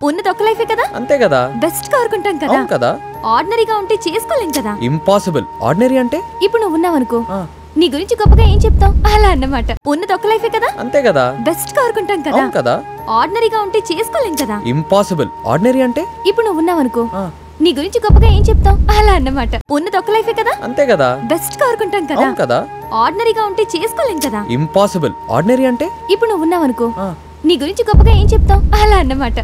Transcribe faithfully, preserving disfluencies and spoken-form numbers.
ఉన్నది ఒక లైఫే కదా, అంతే కదా. బెస్ట్ కోరుకుంటాం కదా కదా. ఆర్డినరీగా ఉంటే చేసుకోలేం కదా. ఇంపాసిబుల్. ఆర్డినరీ అంటే ఇప్పుడు నువ్వు ఉన్నావనుకో, నీ గురించి గొప్పగా ఏం చెప్తావు అలా అన్నమాట. ఉన్నది ఒక లైఫే కదా, అంతే కదా. బెస్ట్ కోరుకుంటాం కదా కదా. ఆర్డినరీగా ఉంటే చేసుకోలేం కదా. ఇంపాసిబుల్. ఆర్డినరీ అంటే ఇప్పుడు నువ్వు ఉన్నావనుకో, నీ గురించి గొప్పగా ఏం చెప్తావు అలా అన్నమాట. ఉన్నది ఒక లైఫే కదా, అంతే కదా. బెస్ట్ కోరుకుంటాం కదా కదా. ఆర్డినరీగా ఉంటే చేసుకోలేం కదా. ఇంపాసిబుల్. ఆర్డినరీ అంటే ఇప్పుడు నువ్వు ఉన్నావనుకో, నీ గురించి గొప్పగా ఏం చెప్తావు అలా అన్నమాట.